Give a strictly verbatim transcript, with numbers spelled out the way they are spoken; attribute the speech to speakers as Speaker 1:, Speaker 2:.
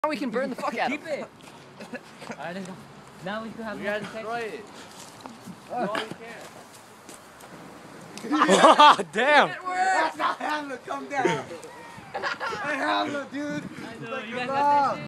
Speaker 1: Now we can burn the fuck out of
Speaker 2: Keep it. Alright, let's go. Now we can have.
Speaker 3: We gotta destroy it.
Speaker 1: Uh.
Speaker 3: No, you can't.
Speaker 4: Damn!
Speaker 5: That's not Hamlet, come down. Hey Hamlet, dude.
Speaker 2: I know, you guys got that shit?